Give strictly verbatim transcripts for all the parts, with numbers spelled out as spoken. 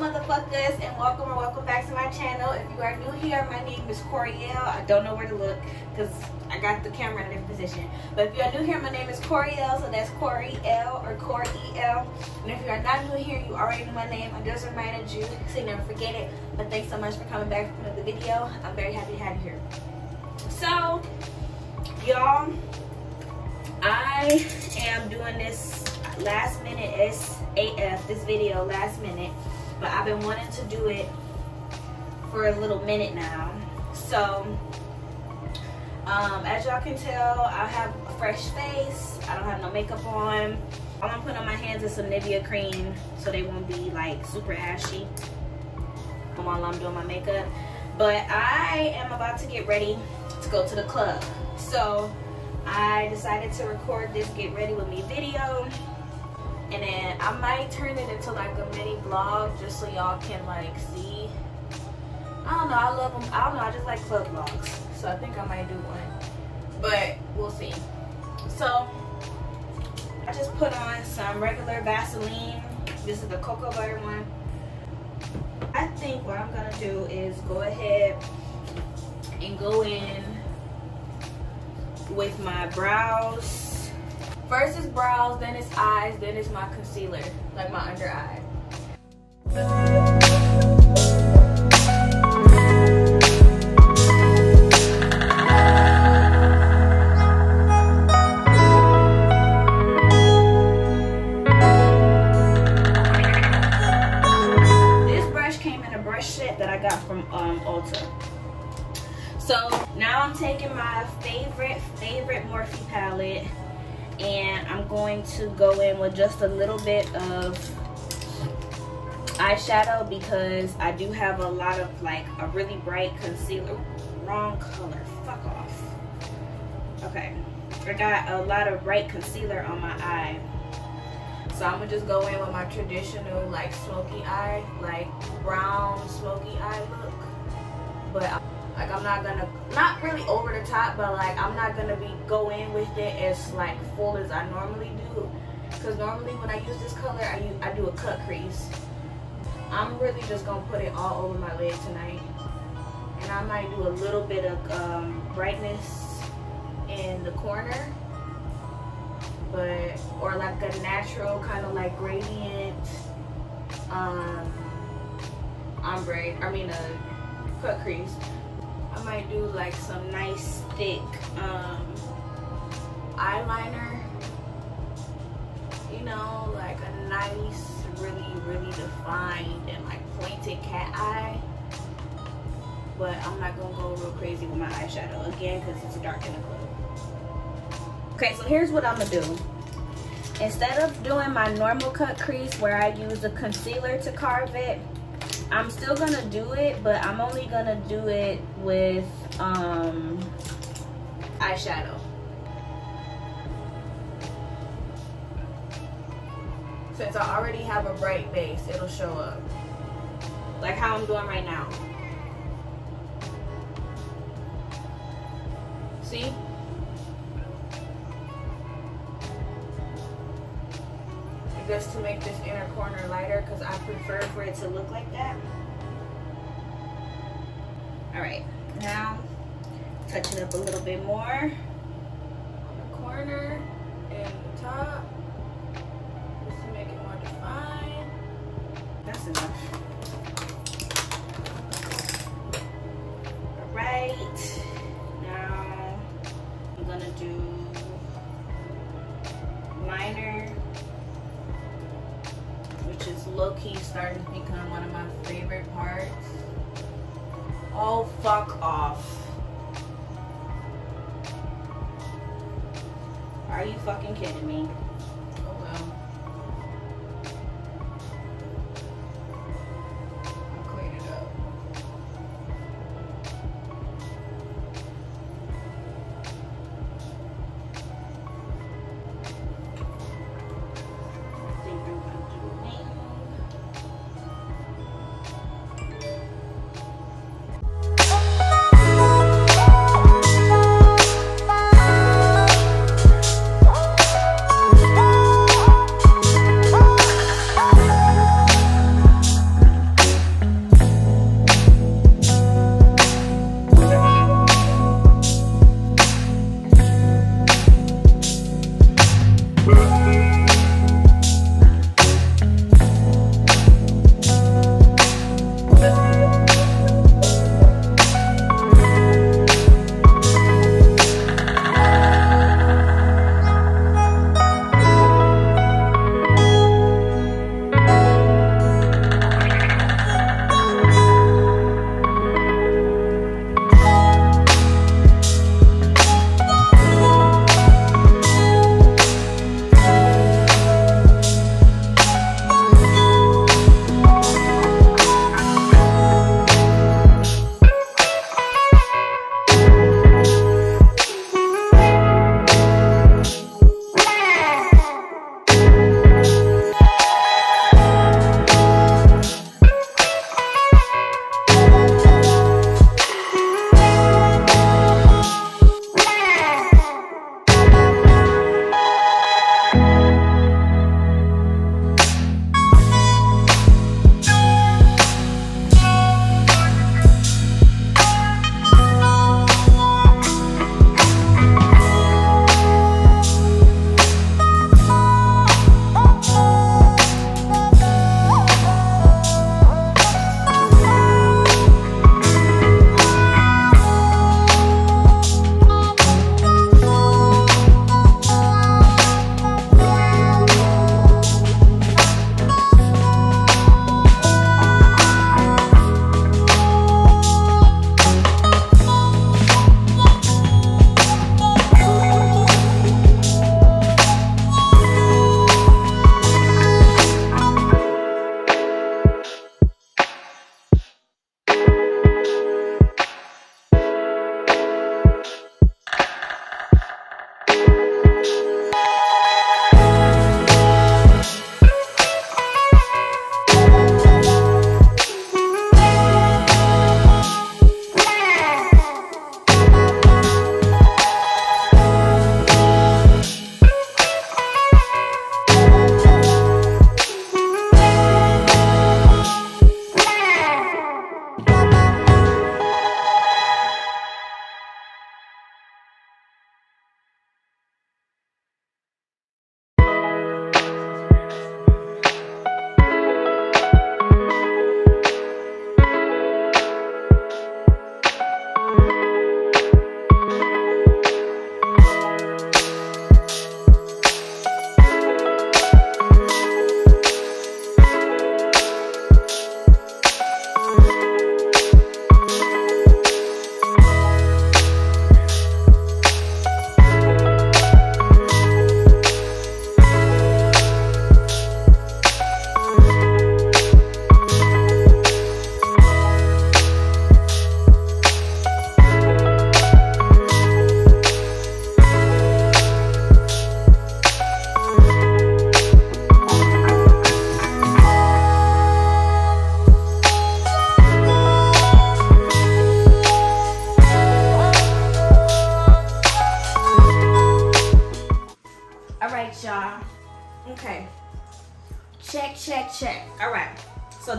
motherfuckers, and welcome or welcome back to my channel. If you are new here, my name is Coriel. I don't know where to look because I got the camera in a different position. But if you are new here, my name is Coriel, so that's Coriel or Coriel. And if you are not new here, you already know my name. I just reminded you, so you never forget it. But thanks so much for coming back for another video. I'm very happy to have you here. So, y'all, I am doing this last minute S A F, this video last minute, but I've been wanting to do it for a little minute now. So um, as y'all can tell, I have a fresh face. I don't have no makeup on. All I'm putting on my hands is some Nivea cream so they won't be like super ashy while I'm doing my makeup. But I am about to get ready to go to the club, so I decided to record this get ready with me video. And then I might turn it into like a mini vlog just so y'all can like see. I don't know, I love them. I don't know, I just like club vlogs. So I think I might do one, but we'll see. So I just put on some regular Vaseline. This is the cocoa butter one. I think what I'm gonna do is go ahead and go in with my brows. First is brows, then it's eyes, then it's my concealer, like my under eye. This brush came in a brush set that I got from um, Ulta. So now I'm taking my favorite, favorite Morphe palette, and I'm going to go in with just a little bit of eyeshadow because I do have a lot of like a really bright concealer. Wrong color, fuck off. Okay, I got a lot of bright concealer on my eye, so I'm gonna just go in with my traditional like smoky eye, like brown smoky eye look. But I Like I'm not gonna, not really over the top, but like I'm not gonna be go in with it as like full as I normally do. Cause normally when I use this color, I use, I do a cut crease. I'm really just gonna put it all over my lid tonight, and I might do a little bit of um, brightness in the corner, but or like a natural kind of like gradient um, ombre. I mean a cut crease. I might do like some nice thick um, eyeliner, you know, like a nice, really, really defined and like pointed cat eye. But I'm not gonna go real crazy with my eyeshadow again because it's dark in the club. Okay, so here's what I'm gonna do. Instead of doing my normal cut crease where I use a concealer to carve it, I'm still gonna do it, but I'm only gonna do it with um, eyeshadow. Since I already have a bright base, it'll show up. Like how I'm doing right now. See? Just to make this inner corner lighter because I prefer for it to look like that. Alright, now touch it up a little bit more on the corner and the top just to make it more defined. That's enough. Alright, now I'm gonna do liner, which is low-key starting to become one of my favorite parts. Oh, fuck off. Are you fucking kidding me? Oh well. I'll clean it up. I think I'm gonna do a wing.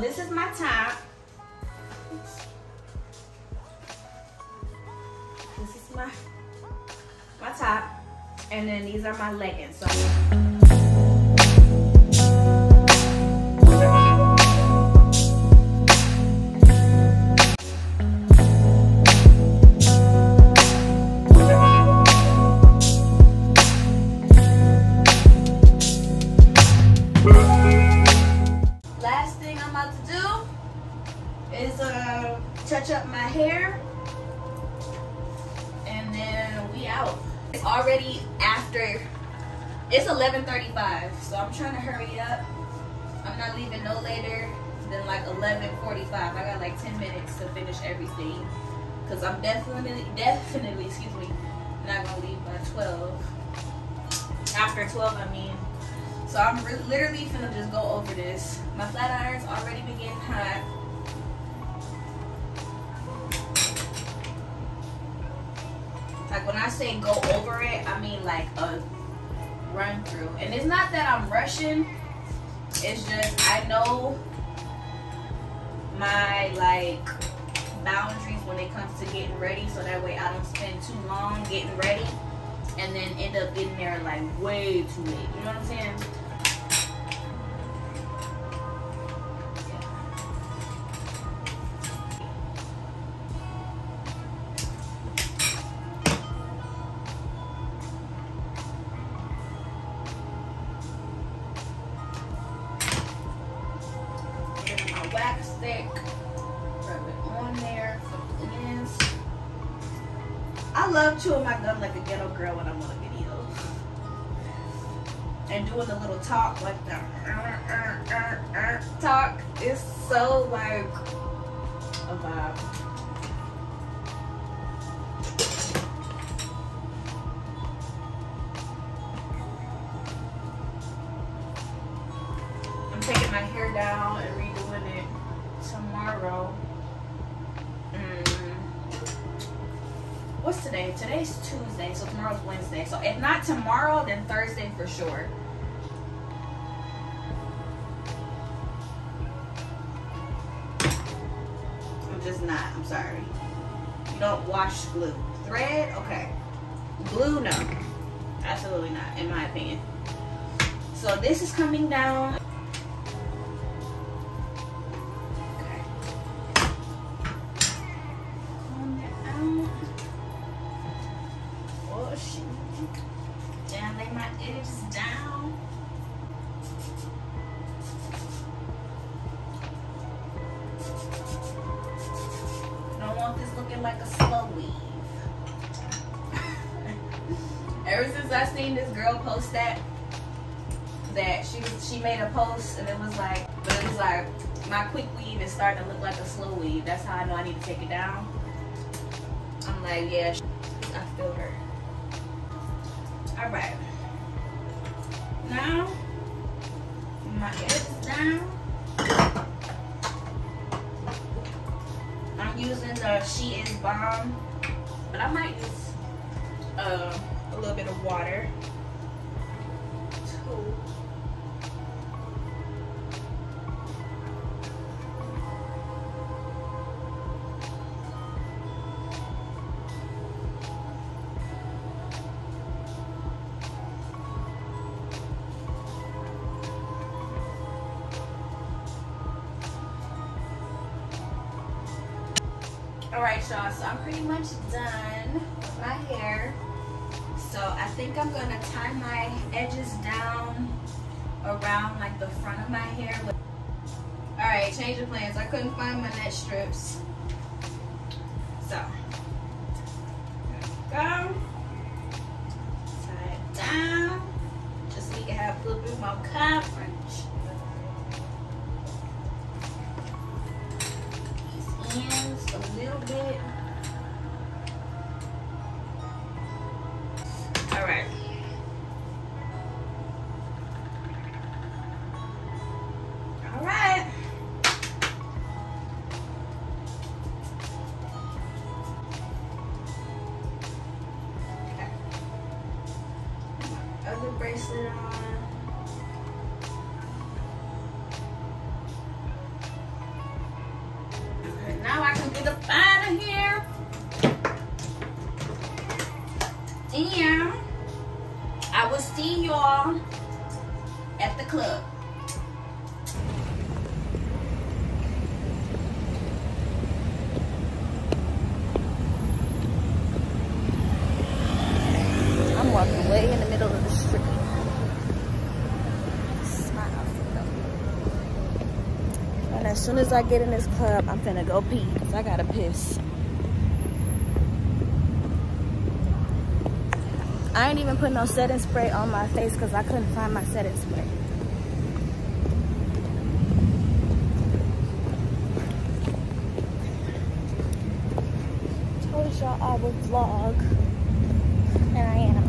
this is my top. This is my my top, and then these are my leggings. So last thing I'm about to do is uh, touch up my hair, and then we out. It's already after, it's eleven thirty-five, so I'm trying to hurry up. I'm not leaving no later than like eleven forty-five. I got like ten minutes to finish everything, because I'm definitely, definitely, excuse me, not gonna leave by twelve. After twelve, I mean. So I'm re literally finna just go over this. My flat iron's already been getting hot. Like when I say go over it, I mean like a run through. And it's not that I'm rushing. It's just I know my like boundaries when it comes to getting ready, so that way I don't spend too long getting ready and then end up getting there like way too late. You know what I'm saying? Wax stick, rub it on there for the ends. I love chewing my gum like a ghetto girl when I'm on a video. And doing the little talk, like the uh, uh, uh, uh, talk is so like a vibe. I'm taking my hair down and redoing it tomorrow. Mm. What's today? Today's Tuesday, so tomorrow's Wednesday. So if not tomorrow, then Thursday for sure. I'm just not. I'm sorry. You don't wash glue. Thread? Okay. Glue? No. Absolutely not, in my opinion. So this is coming down. Down, lay my edges down. Don't want this looking like a slow weave. Ever since I seen this girl post that, that she she made a post and it was like, but it was like my quick weave is starting to look like a slow weave. That's how I know I need to take it down. I'm like, yeah, I feel her. All right, now my edges down. I'm using the She Is Bomb, but I might use uh, a little bit of water too. Alright y'all, so I'm pretty much done with my hair. So I think I'm gonna tie my edges down around like the front of my hair. Alright, change of plans. I couldn't find my net strips. So, there we go. Tie it down, just so we can have a little bit more coverage. Ends a little bit. All right. All right. Okay. Other bracelet on. get up out of here. And I will see y'all at the club. I'm walking way in the middle of the street. This is my outfit though. And as soon as I get in this club, I'm finna go pee because I gotta piss. I ain't even put no setting spray on my face because I couldn't find my setting spray. Told y'all I would vlog, and I am.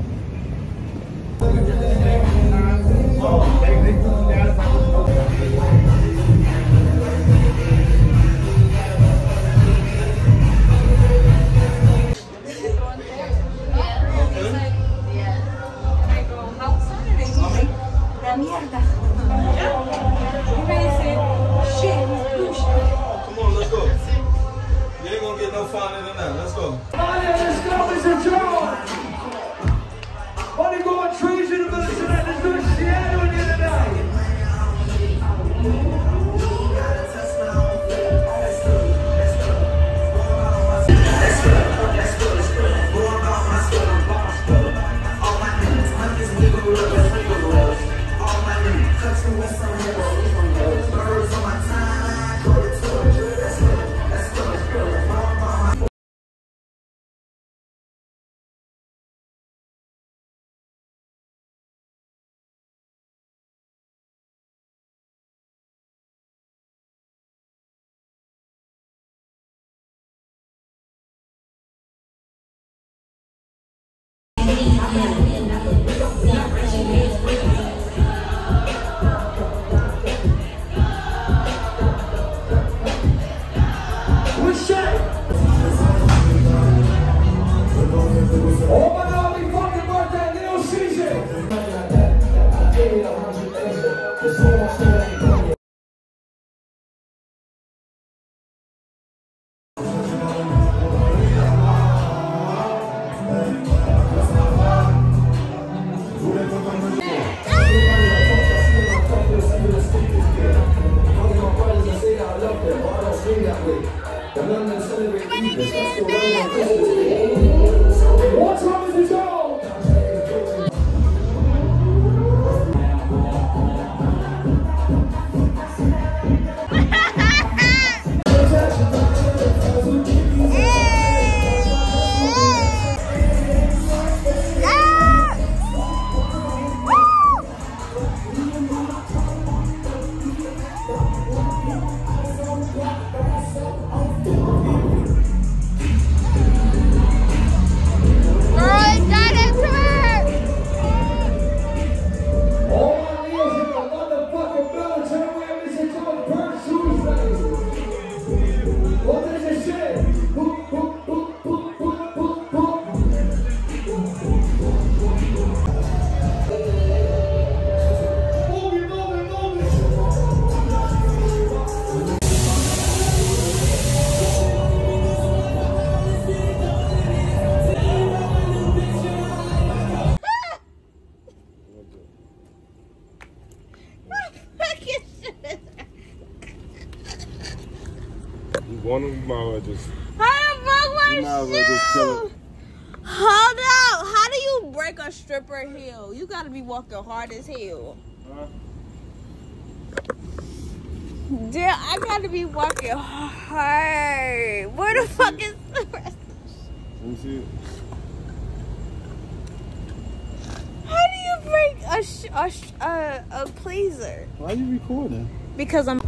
What time is it, y'all? One of them might just. I broke my you might just kill it. Hold up. How do you break a stripper heel? You gotta be walking hard as hell. Huh? Damn, I gotta be walking hard. Where the fuck is the rest? Let me see it. How do you break a sh a, sh a a pleaser? Why are you recording? Because I'm.